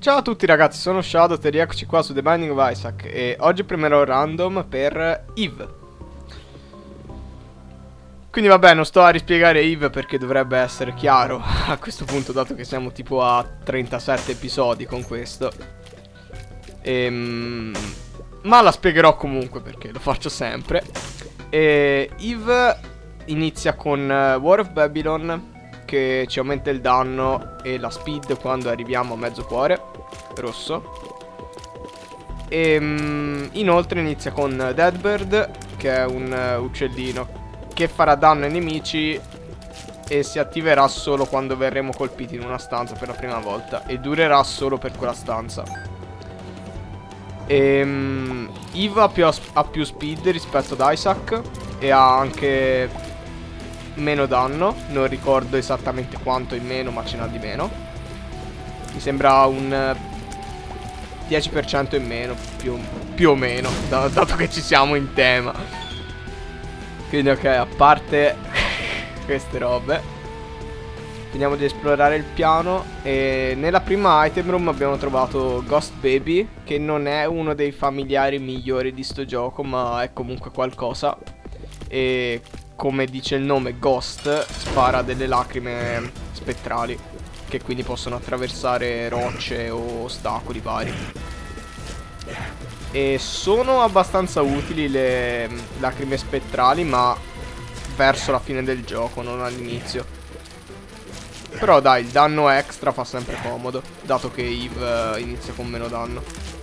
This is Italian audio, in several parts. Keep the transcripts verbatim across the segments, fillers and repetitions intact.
Ciao a tutti ragazzi, sono Shadow e rieccoci qua su The Binding of Isaac. E oggi prenderò random per Eve. Quindi vabbè, non sto a rispiegare Eve perché dovrebbe essere chiaro a questo punto, dato che siamo tipo a trentasette episodi con questo. Ehm, ma la spiegherò comunque perché lo faccio sempre. E Eve inizia con uh, War of Babylon, che ci aumenta il danno e la speed quando arriviamo a mezzo cuore rosso. E um, inoltre inizia con Deadbird, che è un uh, uccellino che farà danno ai nemici e si attiverà solo quando verremo colpiti in una stanza per la prima volta e durerà solo per quella stanza. E um, Eve ha più, ha più speed rispetto ad Isaac e ha anche meno danno. Non ricordo esattamente quanto in meno, ma ce n'ha di meno. Mi sembra un dieci per cento in meno, più, più o meno, da, dato che ci siamo in tema. Quindi ok, a parte queste robe, finiamo di esplorare il piano. E nella prima item room abbiamo trovato Ghost Baby, che non è uno dei familiari migliori di sto gioco, ma è comunque qualcosa. E come dice il nome, Ghost spara delle lacrime spettrali, che quindi possono attraversare rocce o ostacoli vari. E sono abbastanza utili le lacrime spettrali, ma verso la fine del gioco, non all'inizio. Però dai, il danno extra fa sempre comodo, dato che Eve inizia con meno danno.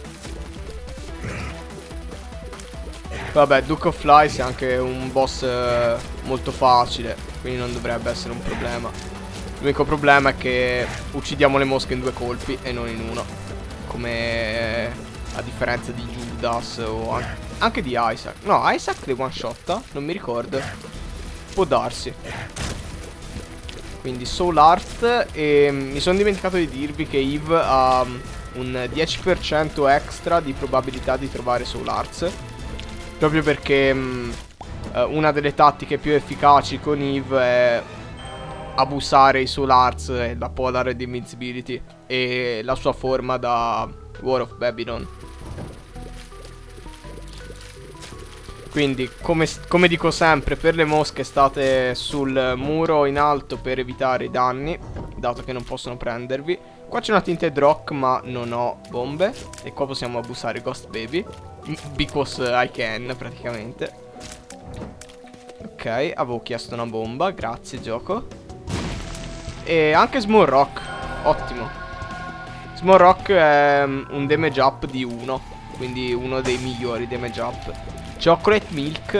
Vabbè, Duke of Flies è anche un boss eh, molto facile, quindi non dovrebbe essere un problema. L'unico problema è che uccidiamo le mosche in due colpi e non in uno, come eh, a differenza di Judas o an anche di Isaac. No, Isaac le one shotta? Non mi ricordo. Può darsi. Quindi Soul Art. E mi sono dimenticato di dirvi che Eve ha un dieci per cento extra di probabilità di trovare Soul Arts, proprio perché mh, una delle tattiche più efficaci con Eve è abusare i Soul Arts e la Polar di Invincibility e la sua forma da War of Babylon. Quindi come, come dico sempre, per le mosche state sul muro in alto per evitare i danni, dato che non possono prendervi. Qua c'è una Tinted Rock, ma non ho bombe. E qua possiamo abusare Ghost Baby, because I can, praticamente. Ok, avevo chiesto una bomba, grazie gioco. E anche Small Rock, ottimo. Small Rock è un damage up di uno, quindi uno dei migliori damage up. Chocolate Milk,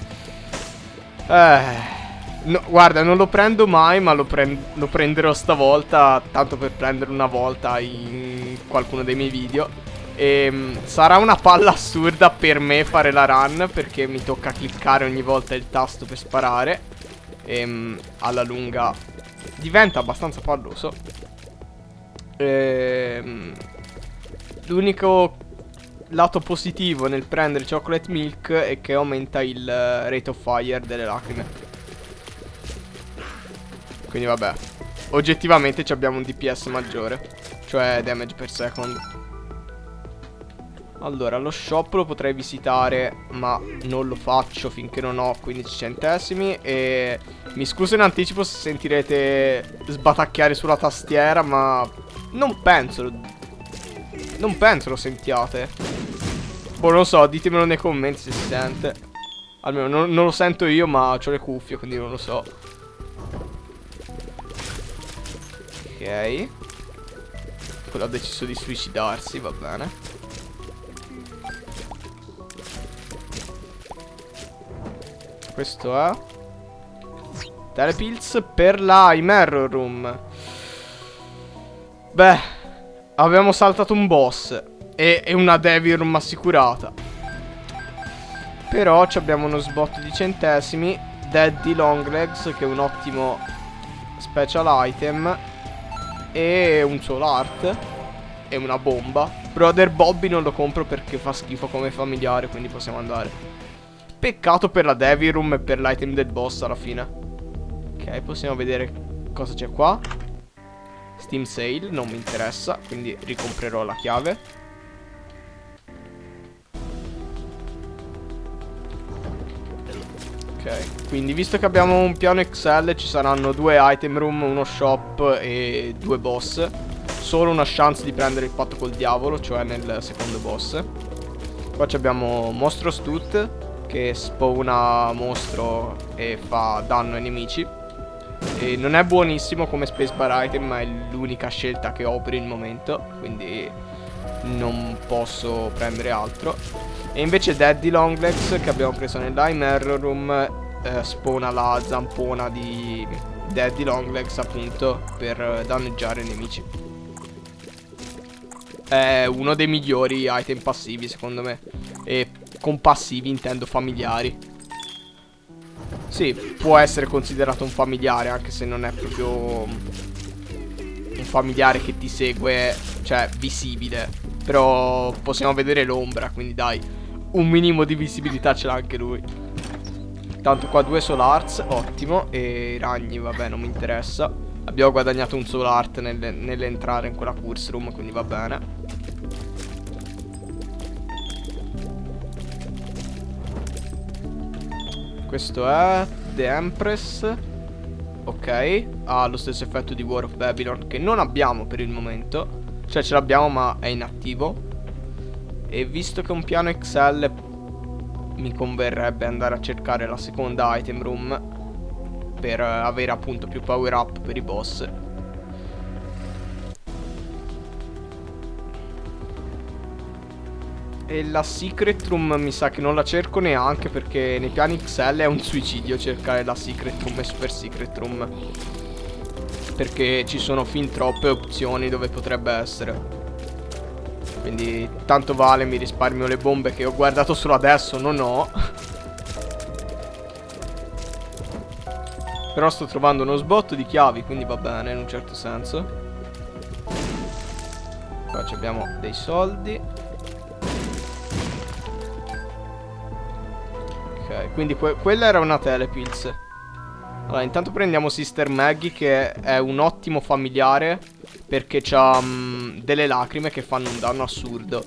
eh, no, guarda, non lo prendo mai, ma lo, pre lo prenderò stavolta, tanto per prendere una volta in qualcuno dei miei video. E um, sarà una palla assurda per me fare la run, perché mi tocca cliccare ogni volta il tasto per sparare. E um, alla lunga diventa abbastanza palloso. um, L'unico lato positivo nel prendere Chocolate Milk è che aumenta il uh, rate of fire delle lacrime. Quindi vabbè, oggettivamente abbiamo un D P S maggiore, cioè damage per second. Allora, lo shop lo potrei visitare, ma non lo faccio finché non ho quindici centesimi. E mi scuso in anticipo se sentirete sbatacchiare sulla tastiera, ma non penso Non penso lo sentiate. Boh, non lo so, ditemelo nei commenti se si sente. Almeno non, non lo sento io, ma ho le cuffie, quindi non lo so. Ok. Quello ha deciso di suicidarsi, va bene. Questo è Telepills per la Mirror Room. Beh, abbiamo saltato un boss e, e una Devil Room assicurata. Però abbiamo uno sbotto di centesimi, Daddy Longlegs, che è un ottimo special item, e un Soul Art e una bomba. Brother Bobby non lo compro perché fa schifo come familiare, quindi possiamo andare. Peccato per la Devil Room e per l'item del boss alla fine. Ok, possiamo vedere cosa c'è qua. Steam Sale, non mi interessa, quindi ricomprerò la chiave. Ok, quindi visto che abbiamo un piano Excel, ci saranno due item room, uno shop e due boss. Solo una chance di prendere il patto col diavolo, cioè nel secondo boss. Qua abbiamo Mostro Stut, che spawna mostro e fa danno ai nemici. E non è buonissimo come spacebar item, ma è l'unica scelta che ho per il momento, quindi non posso prendere altro. E invece Daddy Longlegs, che abbiamo preso nell'Ime Error Room, eh, spawna la zampona di Daddy Longlegs, appunto, per danneggiare i nemici. È uno dei migliori item passivi, secondo me. E con passivi intendo familiari. Sì, può essere considerato un familiare, anche se non è proprio un familiare che ti segue, cioè visibile. Però possiamo vedere l'ombra, quindi dai, un minimo di visibilità ce l'ha anche lui. Tanto qua due soul hearts, ottimo. E i ragni, vabbè, non mi interessa. Abbiamo guadagnato un soul heart nell'entrare in quella curse room, quindi va bene. Questo è The Empress. Ok, ha lo stesso effetto di War of Babylon, che non abbiamo per il momento. Cioè ce l'abbiamo ma è inattivo. E visto che è un piano Excel, mi converrebbe andare a cercare la seconda item room per avere appunto più power up per i boss. E la secret room mi sa che non la cerco neanche, perché nei piani Excel è un suicidio cercare la secret room e super secret room, perché ci sono fin troppe opzioni dove potrebbe essere. Quindi tanto vale, mi risparmio le bombe che ho guardato solo adesso, non ho. Però sto trovando uno sbotto di chiavi, quindi va bene in un certo senso. Qua abbiamo dei soldi. Ok, quindi que quella era una telepills. Allora, intanto prendiamo Sister Maggie, che è un ottimo familiare, perché c'ha um, delle lacrime che fanno un danno assurdo.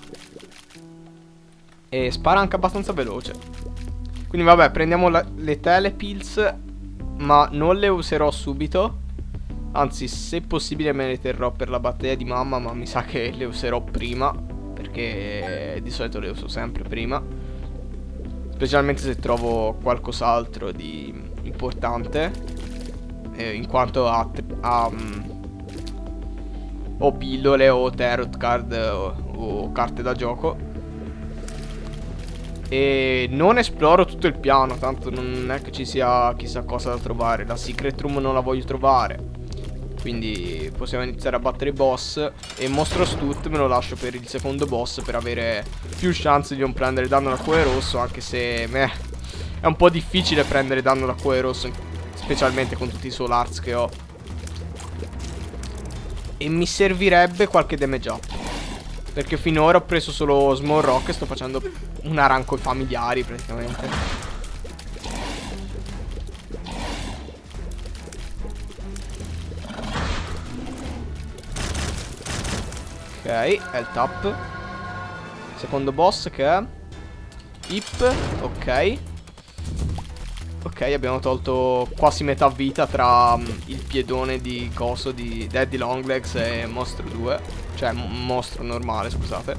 E spara anche abbastanza veloce. Quindi vabbè, prendiamo la le telepills, ma non le userò subito. Anzi, se possibile me le terrò per la battaglia di mamma, ma mi sa che le userò prima, perché di solito le uso sempre prima. Specialmente se trovo qualcos'altro di importante, eh, in quanto ha, ha um, o pillole o tarot card o, o carte da gioco. E non esploro tutto il piano, tanto non è che ci sia chissà cosa da trovare. La secret room non la voglio trovare, quindi possiamo iniziare a battere i boss. E Mostro Stut me lo lascio per il secondo boss, per avere più chance di non prendere danno da cuore rosso. Anche se meh, è un po' difficile prendere danno da cuore rosso, specialmente con tutti i soul hearts che ho. E mi servirebbe qualche damage up, perché finora ho preso solo small rock e sto facendo una run coi familiari praticamente. Ok, è il tap. Secondo boss che è Hip. Ok. Ok, abbiamo tolto quasi metà vita tra um, il piedone di coso di Daddy Longlegs e Mostro due. Cioè mostro normale, scusate.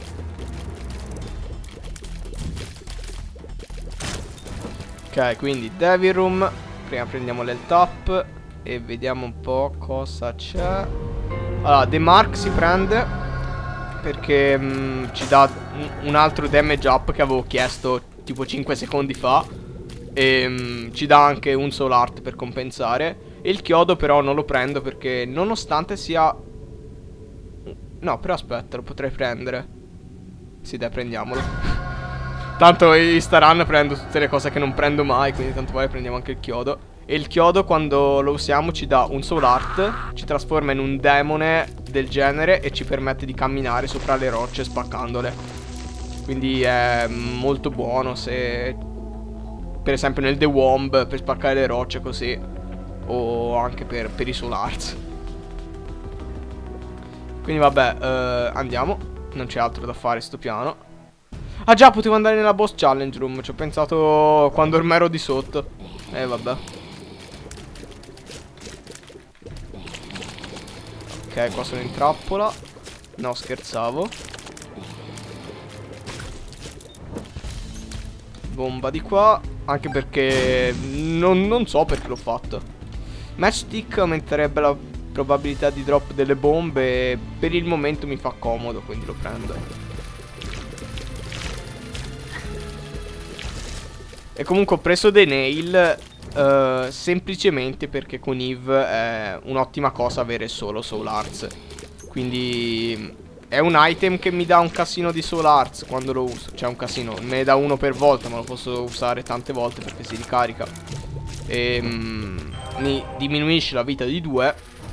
Ok, quindi Devil Room. Prima prendiamo l'El Tap e vediamo un po' cosa c'è. Allora, The Mark si prende perché mh, ci dà un altro damage up che avevo chiesto tipo cinque secondi fa. E mh, ci dà anche un soul heart per compensare. E il chiodo però non lo prendo, perché nonostante sia... No, però aspetta, lo potrei prendere. Sì, dai, prendiamolo. Tanto in sta run prendo tutte le cose che non prendo mai, quindi tanto vale prendiamo anche il chiodo. E il chiodo, quando lo usiamo, ci dà un soul heart, ci trasforma in un demone del genere e ci permette di camminare sopra le rocce spaccandole. Quindi è molto buono se... per esempio nel The Womb, per spaccare le rocce così. O anche per, per i soul hearts. Quindi vabbè, eh, andiamo. Non c'è altro da fare sto piano. Ah già, potevo andare nella boss challenge room. Ci ho pensato quando ormai ero di sotto. Eh vabbè. Ok, qua sono in trappola. No, scherzavo. Bomba di qua. Anche perché non, non so perché l'ho fatto. Matchstick aumenterebbe la probabilità di drop delle bombe e per il momento mi fa comodo, quindi lo prendo. E comunque ho preso dei nail uh, semplicemente perché con Eve è un'ottima cosa avere solo Soul Hearts. Quindi è un item che mi dà un casino di Soul Hearts quando lo uso. Cioè un casino, me ne dà uno per volta, ma lo posso usare tante volte perché si ricarica. E mm, mi diminuisce la vita di due.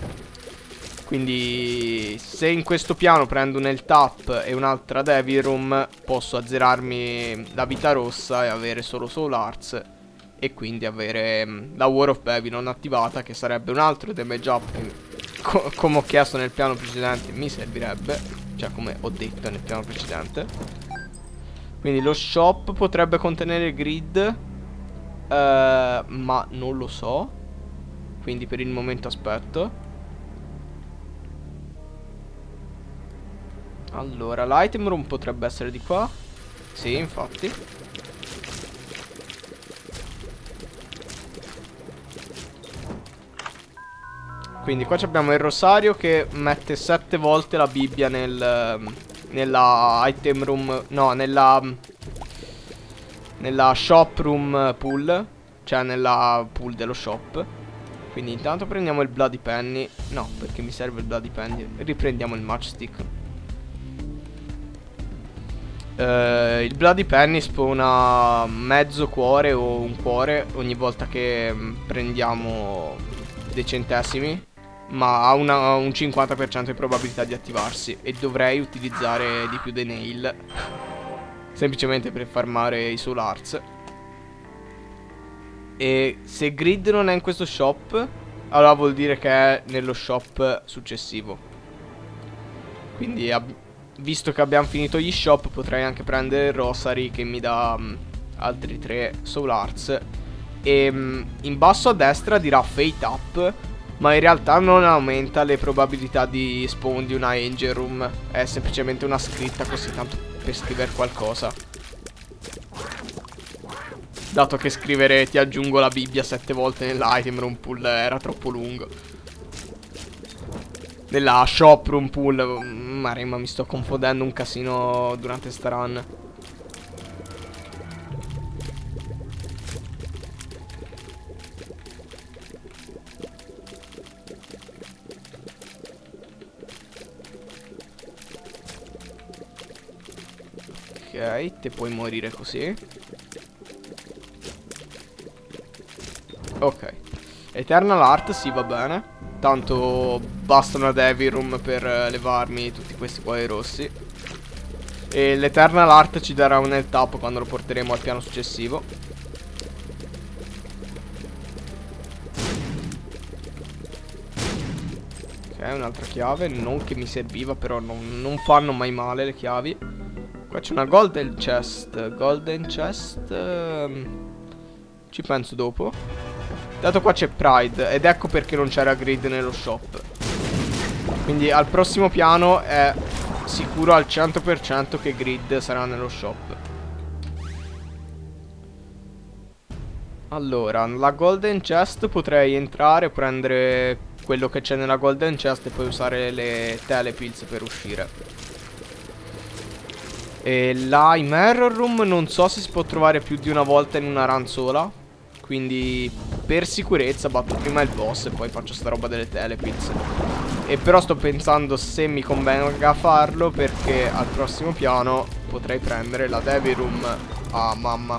Quindi se in questo piano prendo un Health Tap e un'altra Devil Room, posso azzerarmi la vita rossa e avere solo Soul Hearts. E quindi avere mm, la War of Babylon attivata, che sarebbe un altro damage up che, co come ho chiesto nel piano precedente, mi servirebbe. Cioè come ho detto nel piano precedente. Quindi lo shop potrebbe contenere grid, eh, ma non lo so. Quindi per il momento aspetto. Allora, l'item room potrebbe essere di qua. Sì, infatti. Quindi qua abbiamo il rosario che mette sette volte la Bibbia nel, nella item room. No, nella Nella shop room pool. Cioè nella pool dello shop. Quindi intanto prendiamo il Bloody Penny. No, perché mi serve il Bloody Penny. Riprendiamo il matchstick. Uh, il Bloody Penny spawna mezzo cuore o un cuore ogni volta che mh, prendiamo dei centesimi, ma ha una, un cinquanta per cento di probabilità di attivarsi. E dovrei utilizzare di più dei nail semplicemente per farmare i Soul Hearts. E se grid non è in questo shop, allora vuol dire che è nello shop successivo. Quindi visto che abbiamo finito gli shop, potrei anche prendere il Rosary che mi dà um, altri tre Soul Hearts. E um, in basso a destra dirà Fate Up, ma in realtà non aumenta le probabilità di spawn di una Angel Room. È semplicemente una scritta così, tanto per scrivere qualcosa. Dato che scrivere ti aggiungo la Bibbia sette volte nell'item room pool era troppo lungo. Nella shop room pool, ma mi sto confondendo un casino durante sta run. Ok, te puoi morire così. Ok, Eternal Heart sì, va bene. Tanto basta una Devil Room per levarmi tutti questi cuori rossi. E l'Eternal Heart ci darà un health up quando lo porteremo al piano successivo. Ok, un'altra chiave. Non che mi serviva, però non, non fanno mai male le chiavi. Qua c'è una Golden Chest. Golden Chest um, ci penso dopo. Dato qua c'è Pride, ed ecco perché non c'era grid nello shop. Quindi al prossimo piano è sicuro al cento per cento che grid sarà nello shop. Allora, la Golden Chest potrei entrare, prendere quello che c'è nella Golden Chest e poi usare le telepills per uscire. E là in Mirror Room non so se si può trovare più di una volta in una run sola. Quindi per sicurezza batto prima il boss e poi faccio sta roba delle telepills. E però sto pensando se mi convenga farlo, perché al prossimo piano potrei prendere la Devil Room a mamma.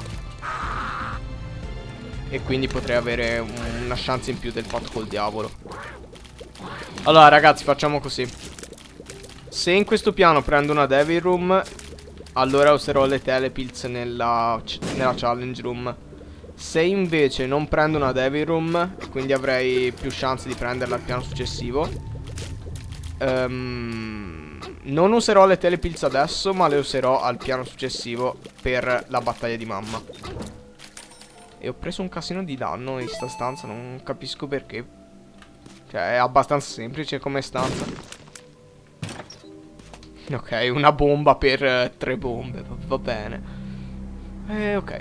E quindi potrei avere una chance in più del patto col diavolo. Allora ragazzi, facciamo così. Se in questo piano prendo una Devil Room, allora userò le telepills nella, nella Challenge Room. Se invece non prendo una Devil Room, quindi avrei più chance di prenderla al piano successivo, um, non userò le telepills adesso, ma le userò al piano successivo per la battaglia di mamma. E ho preso un casino di danno in sta stanza, non capisco perché. Cioè è abbastanza semplice come stanza. Ok, una bomba per uh, tre bombe, va, va bene. Eh, ok.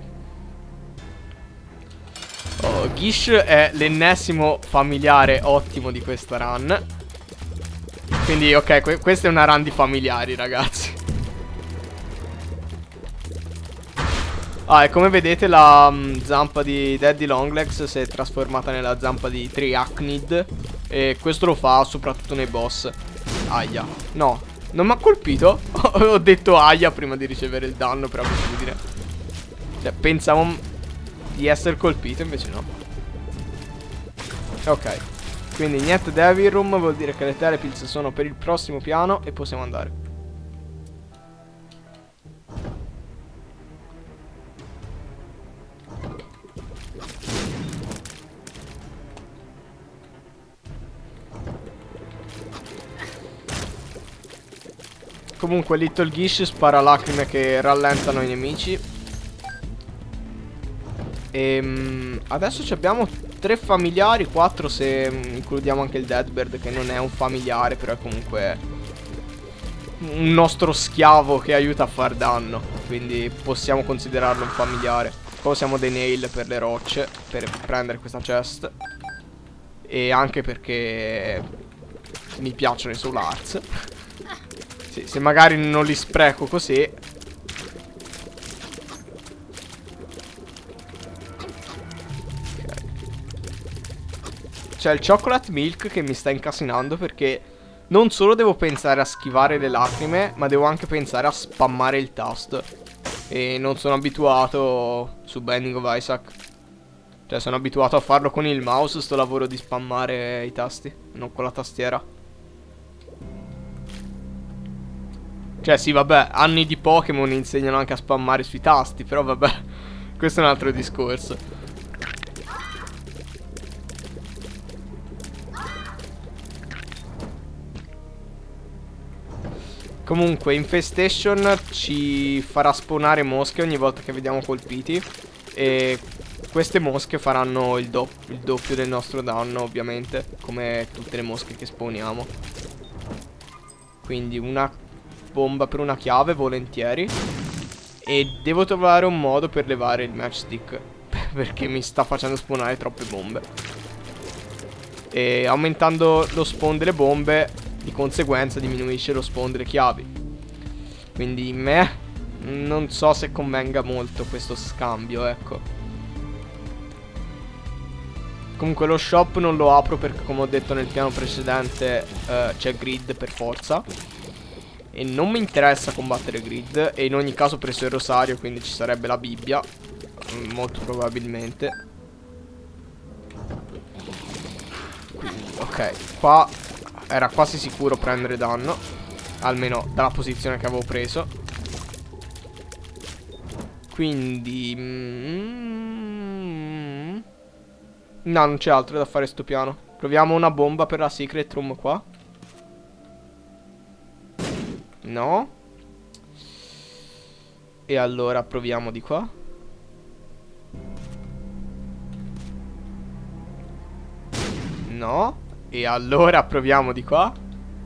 Oh, Gish è l'ennesimo familiare ottimo di questa run. Quindi ok, que questa è una run di familiari, ragazzi. Ah, e come vedete la um, zampa di Daddy Longlegs si è trasformata nella zampa di Triachnid. E questo lo fa soprattutto nei boss. Aia. No, non mi ha colpito. Ho detto aia prima di ricevere il danno per abitudine. Cioè, pensavo di essere colpito, invece no. Ok. Quindi niente Devil Room, vuol dire che le telepills sono per il prossimo piano e possiamo andare. Comunque Little Gish spara lacrime che rallentano i nemici. E adesso abbiamo tre familiari, quattro se includiamo anche il Deadbird, che non è un familiare, però è comunque un nostro schiavo che aiuta a far danno. Quindi possiamo considerarlo un familiare. Poi usiamo dei nail per le rocce, per prendere questa chest. E anche perché mi piacciono i Soul Hearts. Sì, se magari non li spreco così. C'è il chocolate milk che mi sta incasinando, perché non solo devo pensare a schivare le lacrime, ma devo anche pensare a spammare il tasto. E non sono abituato su Binding of Isaac. Cioè sono abituato a farlo con il mouse, sto lavoro di spammare i tasti, non con la tastiera. Cioè sì, vabbè, anni di Pokémon insegnano anche a spammare sui tasti, però vabbè, questo è un altro discorso. Comunque Infestation ci farà spawnare mosche ogni volta che vediamo colpiti. E queste mosche faranno il, do il doppio del nostro danno, ovviamente, come tutte le mosche che spawniamo. Quindi una bomba per una chiave, volentieri. E devo trovare un modo per levare il matchstick, perché mi sta facendo spawnare troppe bombe. E aumentando lo spawn delle bombe, di conseguenza diminuisce lo spawn delle chiavi. Quindi me non so se convenga molto questo scambio, ecco. Comunque lo shop non lo apro perché, come ho detto nel piano precedente, uh, c'è Grid per forza. E non mi interessa combattere Grid. E in ogni caso ho preso il rosario, quindi ci sarebbe la Bibbia, molto probabilmente. Quindi, ok, qua era quasi sicuro prendere danno, almeno dalla posizione che avevo preso. Quindi mm, no, non c'è altro da fare sto piano. Proviamo una bomba per la secret room qua. No. E allora proviamo di qua. No. E allora proviamo di qua.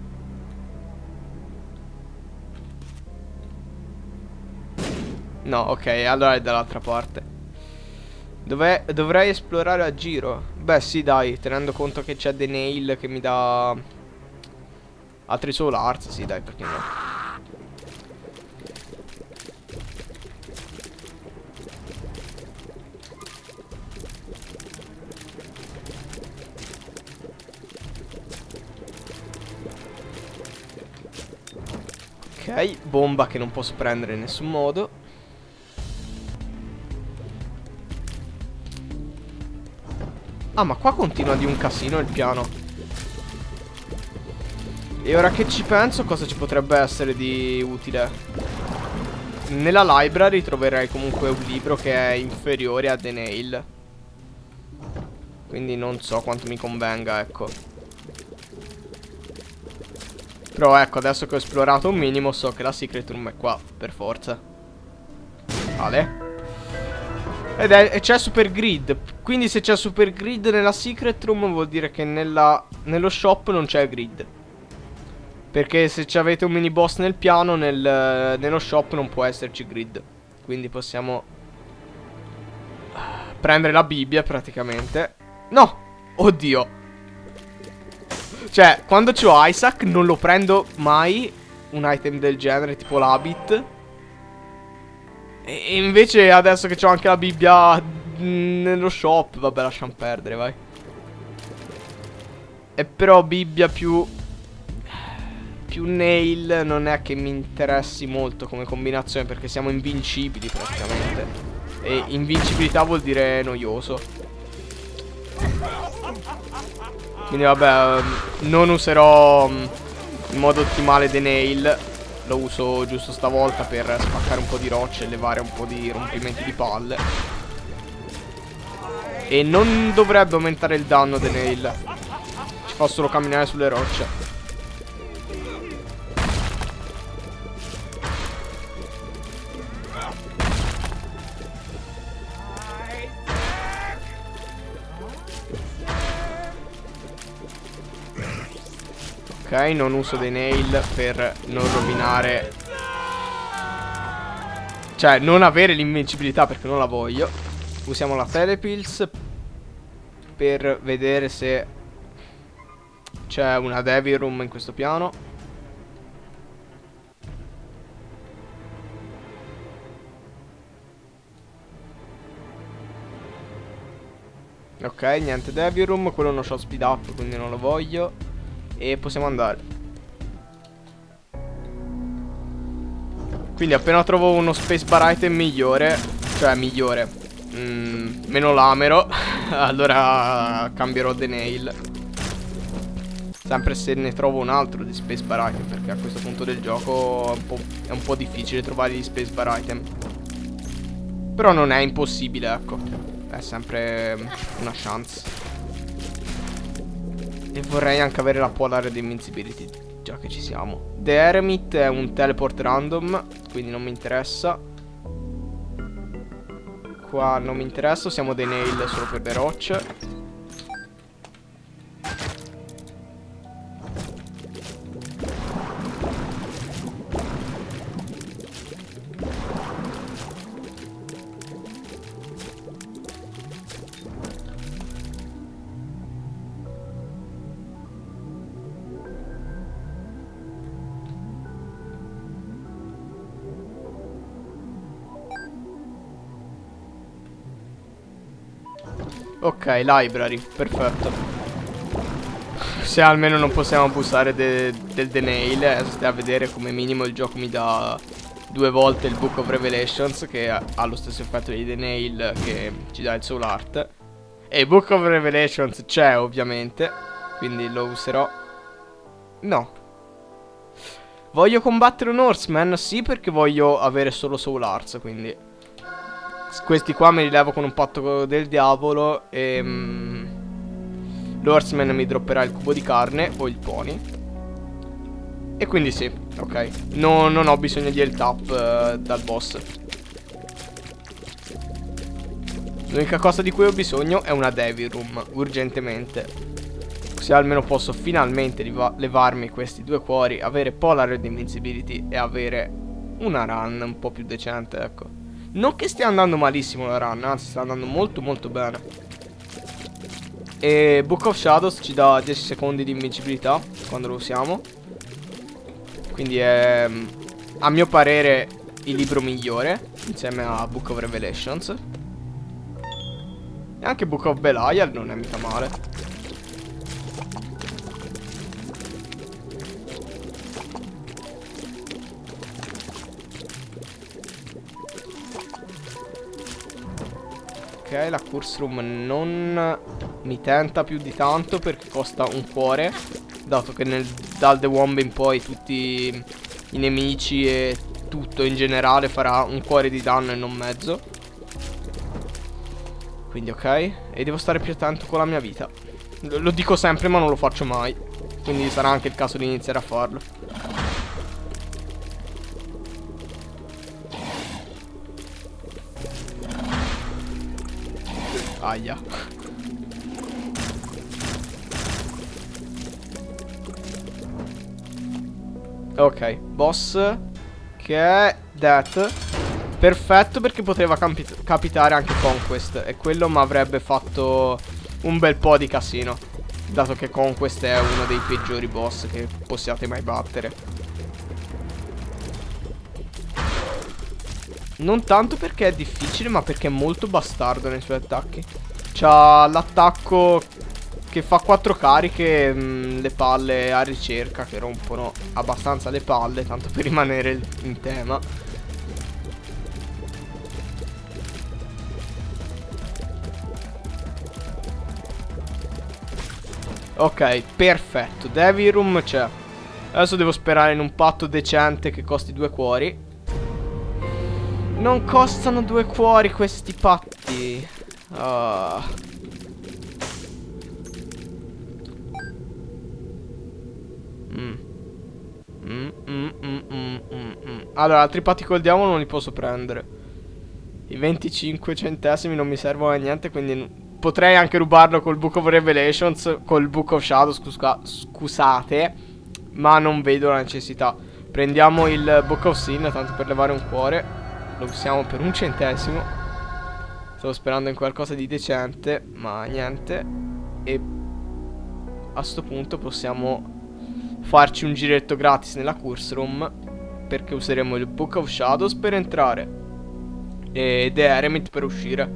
No, ok, allora è dall'altra parte. Dov'è? Dovrei esplorare a giro. Beh sì, dai, tenendo conto che c'è The Nail che mi dà altri Soul Hearts. Sì, dai, perché no. Ok, bomba che non posso prendere in nessun modo. Ah, ma qua continua di un casino il piano. E ora che ci penso, cosa ci potrebbe essere di utile? Nella library troverei comunque un libro che è inferiore a The Nail. Quindi non so quanto mi convenga, ecco. Però ecco, adesso che ho esplorato un minimo so che la secret room è qua, per forza. Vale. Ed è, c'è super grid. Quindi se c'è super grid nella secret room vuol dire che nella, nello shop non c'è grid. Perché se avete un mini boss nel piano, nel, nello shop non può esserci grid. Quindi possiamo prendere la Bibbia praticamente. No! Oddio. Cioè, quando c'ho Isaac non lo prendo mai un item del genere, tipo l'habit. E invece adesso che c'ho anche la Bibbia nello shop, vabbè, lasciamo perdere, vai. E però Bibbia più più nail non è che mi interessi molto come combinazione, perché siamo invincibili praticamente. E invincibilità vuol dire noioso. Quindi vabbè, non userò in modo ottimale The Nail. Lo uso giusto stavolta per spaccare un po' di rocce e levare un po' di rompimenti di palle. E non dovrebbe aumentare il danno The Nail. Ci fa solo camminare sulle rocce. Ok, non uso dei nail per non rovinare, cioè non avere l'invincibilità, perché non la voglio. Usiamo la telepills per vedere se c'è una devil room in questo piano. Ok, niente devil room. Quello non c'ho speed up, quindi non lo voglio. E possiamo andare. Quindi appena trovo uno space bar item migliore, cioè migliore, mm, meno lamero, allora cambierò The Nail. Sempre se ne trovo un altro di space bar item, perché a questo punto del gioco è un po', è un po' difficile trovare gli space bar item. Però non è impossibile, ecco. È sempre una chance. E vorrei anche avere la polar di invincibility, già che ci siamo. The Eremit è un teleport random, quindi non mi interessa. Qua non mi interessa, usiamo dei nail solo per le rocce. Ok, library, perfetto. Se almeno non possiamo abusare de del The Nail, eh, stai a vedere come minimo il gioco mi dà due volte il Book of Revelations, che ha lo stesso effetto di The Nail, che ci dà il Soul Art. E il Book of Revelations c'è ovviamente, quindi lo userò. No. Voglio combattere un Horseman? Sì, perché voglio avere solo Soul Arts, quindi questi qua me li levo con un patto del diavolo. E mm, l'Horseman mi dropperà il cubo di carne o il pony. E quindi sì, ok. No, non ho bisogno di health up uh, dal boss. L'unica cosa di cui ho bisogno è una devil room, urgentemente. Così almeno posso finalmente levarmi questi due cuori, avere polar di invincibility e avere una run un po' più decente, ecco. Non che stia andando malissimo la run, anzi sta andando molto molto bene. E Book of Shadows ci dà dieci secondi di invincibilità quando lo usiamo. Quindi è, a mio parere, il libro migliore insieme a Book of Revelations. E anche Book of Belial non è mica male. Ok, la curse room non mi tenta più di tanto perché costa un cuore, dato che nel, dal The Womb in poi tutti i nemici e tutto in generale farà un cuore di danno e non mezzo. Quindi ok, e devo stare più attento con la mia vita. Lo dico sempre ma non lo faccio mai. quindi sarà anche il caso di iniziare a farlo. Aia. Ok, boss che è Death. Perfetto, perché poteva capitare anche Conquest, e quello mi avrebbe fatto un bel po' di casino, dato che Conquest è uno dei peggiori boss che possiate mai battere. Non tanto perché è difficile, ma perché è molto bastardo nei suoi attacchi. C'ha l'attacco che fa quattro cariche, mh, le palle a ricerca, che rompono abbastanza le palle, tanto per rimanere in tema. Ok, perfetto. Devil Room c'è. Adesso devo sperare in un patto decente che costi due cuori. Non costano due cuori questi patti. uh. mm. Mm, mm, mm, mm, mm, mm. Allora, altri patti col diavolo non li posso prendere. I venticinque centesimi non mi servono a niente, quindi potrei anche rubarlo col Book of Revelations, col Book of Shadow, scusa, scusate, ma non vedo la necessità. Prendiamo il Book of Sin, tanto per levare un cuore. Lo usiamo per un centesimo. Stavo sperando in qualcosa di decente, ma niente. E a sto punto possiamo farci un giretto gratis nella Curse Room, perché useremo il Book of Shadows per entrare e The Eremit per uscire.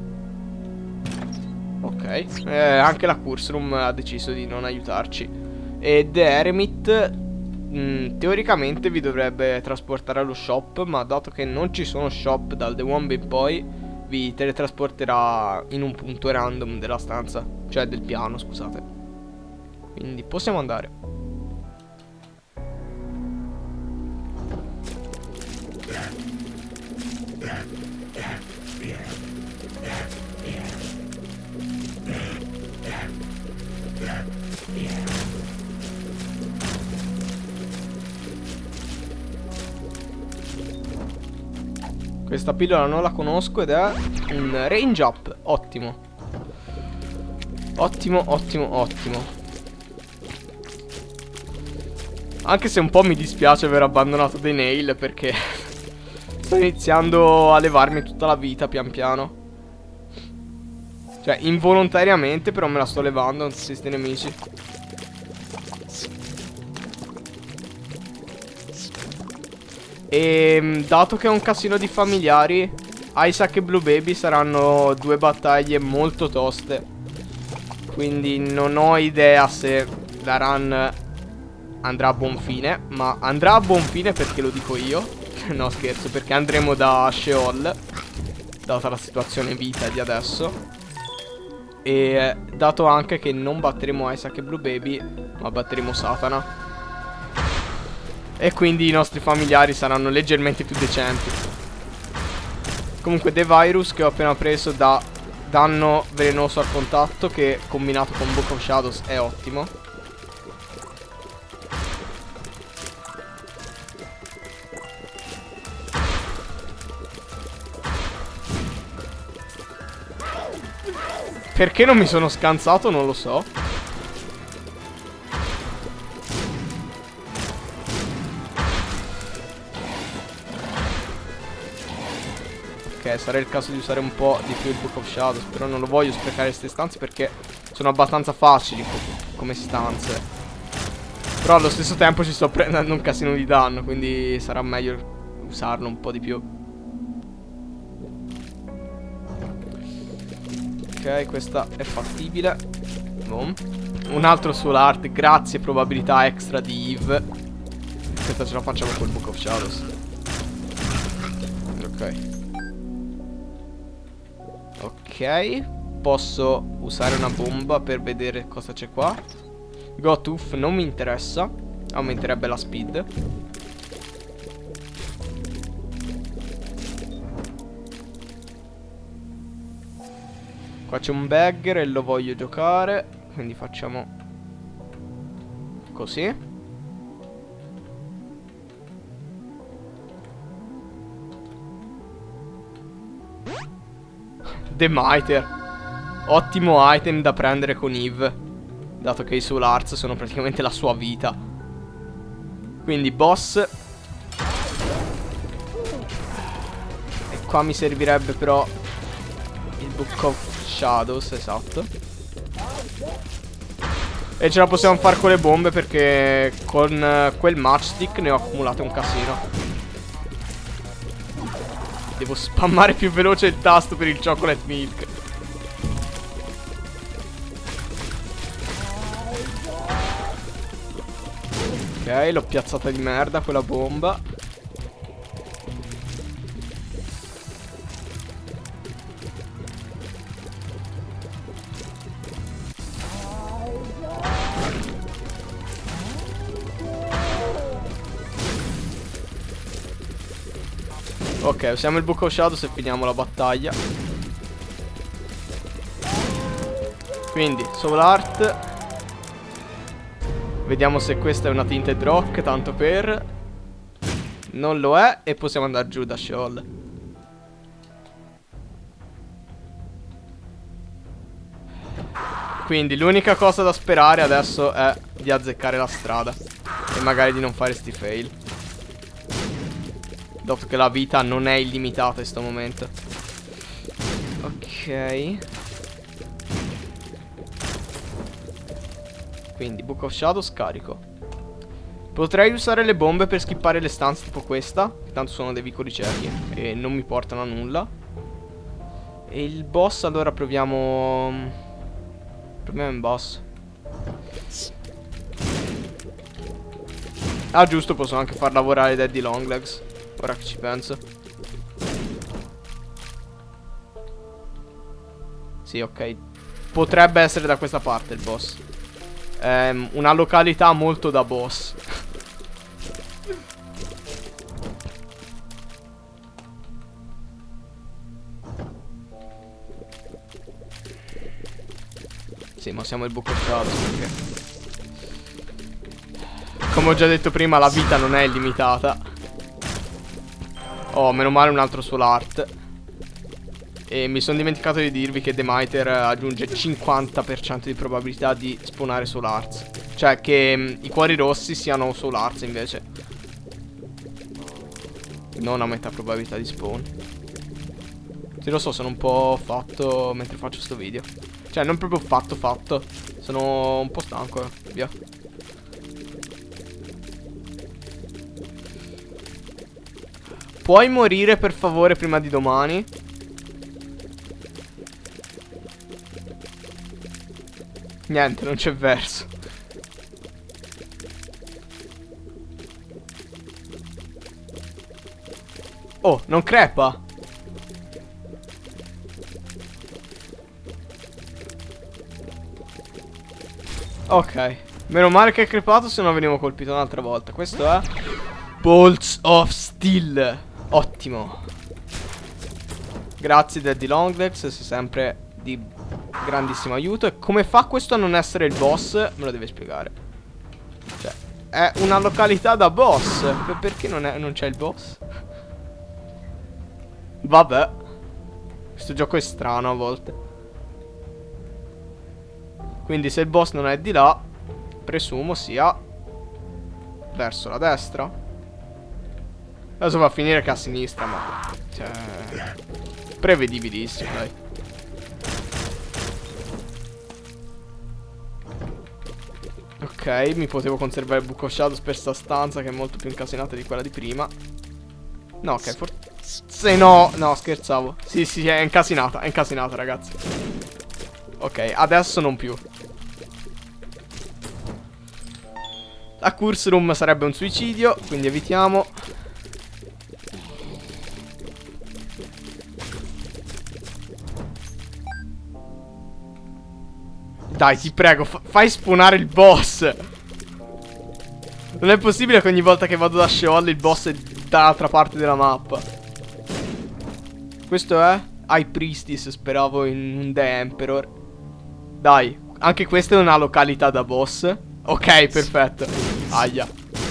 Ok, eh, anche la Curse Room ha deciso di non aiutarci. E The Eremit mh, teoricamente vi dovrebbe trasportare allo shop, ma dato che non ci sono shop dal The Womb in poi, vi teletrasporterà in un punto random della stanza, cioè del piano, scusate. Quindi possiamo andare. Questa pillola non la conosco ed è un range up. Ottimo. Ottimo, ottimo, ottimo. Anche se un po' mi dispiace aver abbandonato dei nail, perché sto iniziando a levarmi tutta la vita pian piano. Cioè involontariamente, però me la sto levando con questi nemici. E dato che è un casino di familiari, Isaac e Blue Baby saranno due battaglie molto toste. Quindi non ho idea se la run andrà a buon fine. Ma andrà a buon fine perché lo dico io. No, scherzo, perché andremo da Sheol, data la situazione vita di adesso. E dato anche che non batteremo Isaac e Blue Baby, ma batteremo Satana, e quindi i nostri familiari saranno leggermente più decenti. Comunque The Virus, che ho appena preso, da danno velenoso al contatto, che combinato con Book of Shadows è ottimo. Perché non mi sono scansato non lo so. Ok, sarà il caso di usare un po' di più il Book of Shadows, però non lo voglio sprecare queste stanze perché sono abbastanza facili come stanze. Però allo stesso tempo ci sto prendendo un casino di danno, quindi sarà meglio usarlo un po' di più. Ok, questa è fattibile. Boom. Un altro soul art, grazie probabilità extra di Eve. Questa ce la facciamo col Book of Shadows. Ok. Ok, posso usare una bomba per vedere cosa c'è qua. Gotooth non mi interessa, aumenterebbe la speed. Qua c'è un bagger e lo voglio giocare, quindi facciamo Così. The Mitre. Ottimo item da prendere con Eve, dato che i Soul Hearts sono praticamente la sua vita. Quindi boss. E qua mi servirebbe però il Book of Shadows, esatto. E ce la possiamo fare con le bombe, perché con uh, quel matchstick ne ho accumulate un casino. Devo spammare più veloce il tasto per il chocolate milk. Ok, l'ho piazzata di merda quella bomba. Ok, usiamo il Book of Shadows e finiamo la battaglia. Quindi, Soul Heart. Vediamo se questa è una Tinted Rock, tanto per. Non lo è, e possiamo andare giù da Sheol. Quindi l'unica cosa da sperare adesso è di azzeccare la strada e magari di non fare sti fail, dato che la vita non è illimitata in sto momento. Ok. Quindi Book of Shadows carico. Potrei usare le bombe per skippare le stanze tipo questa, che tanto sono dei vicoli ciechi e non mi portano a nulla. E il boss allora proviamo. Proviamo in boss. Ah giusto, posso anche far lavorare Daddy Longlegs, ora che ci penso. Sì, ok. Potrebbe essere da questa parte il boss. Ehm, una località molto da boss. Sì, ma siamo il Book of Shadows, perché come ho già detto prima, la vita non è illimitata. Oh, meno male un altro Soul Heart. E mi sono dimenticato di dirvi che The Mitre aggiunge cinquanta per cento di probabilità di spawnare Soul Hearts. Cioè che mh, i cuori rossi siano Soul Hearts invece. Non a metà probabilità di spawn. Sì, lo so, sono un po' fatto mentre faccio sto video. Cioè non proprio fatto fatto. Sono un po' stanco, eh. Via. Puoi morire per favore prima di domani? Niente, non c'è verso. Oh, non crepa. Ok, meno male che è crepato, se no venivo colpito un'altra volta. Questo è Bolts of Steel. Ottimo. Grazie Daddy Longlegs, sei sempre di grandissimo aiuto. E come fa questo a non essere il boss? Me lo deve spiegare. Cioè, è una località da boss. Perché non, è, non c'è il boss? Vabbè. Questo gioco è strano a volte. Quindi se il boss non è di là, presumo sia verso la destra. Adesso va a finire che a sinistra, ma cioè, prevedibilissimo, dai. Ok, mi potevo conservare il Book of Shadows per sta stanza, che è molto più incasinata di quella di prima. No, ok, forse no, no, scherzavo. Sì, sì, è incasinata, è incasinata, ragazzi. Ok, adesso non più. La Curse Room sarebbe un suicidio, quindi evitiamo. Dai, ti prego, fa fai spawnare il boss. Non è possibile che ogni volta che vado da Sheol il boss è dall'altra parte della mappa. Questo è High Priestess, speravo in un The Emperor. Dai, anche questa è una località da boss. Ok, perfetto. Aia.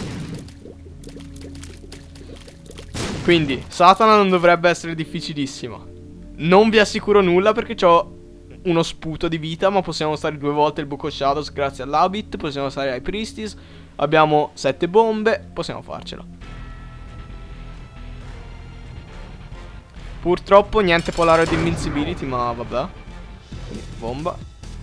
Quindi, Satana non dovrebbe essere difficilissima. Non vi assicuro nulla perché ho uno sputo di vita, ma possiamo stare due volte il Book of Shadows grazie all'Habit. Possiamo stare ai Priestess. Abbiamo sette bombe. Possiamo farcela. Purtroppo niente polare di invincibility, ma vabbè. Quindi, bomba.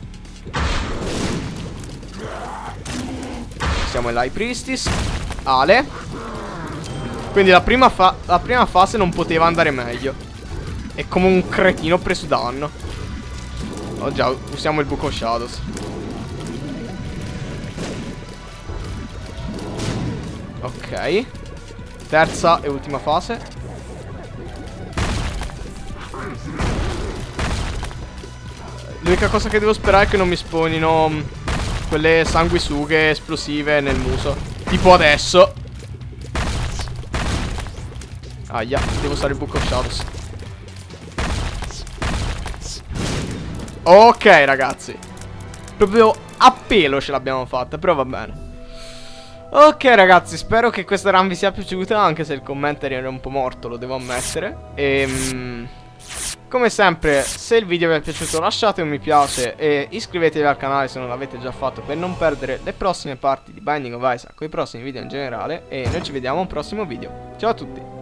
Siamo l'High Priestess. Ale. Quindi la prima, fa la prima fase non poteva andare meglio. È come un cretino ho preso danno. Oh già, usiamo il Book of Shadows. Ok. Terza e ultima fase. L'unica cosa che devo sperare è che non mi spawnino quelle sanguisughe esplosive nel muso. Tipo adesso. Aia, devo usare il Book of Shadows. Ok ragazzi, proprio a pelo ce l'abbiamo fatta, però va bene. Ok ragazzi, spero che questa run vi sia piaciuta, anche se il commentary era un po' morto, lo devo ammettere. E come sempre, se il video vi è piaciuto lasciate un mi piace e iscrivetevi al canale se non l'avete già fatto per non perdere le prossime parti di Binding of Isaac o i prossimi video in generale. E noi ci vediamo a un prossimo video. Ciao a tutti.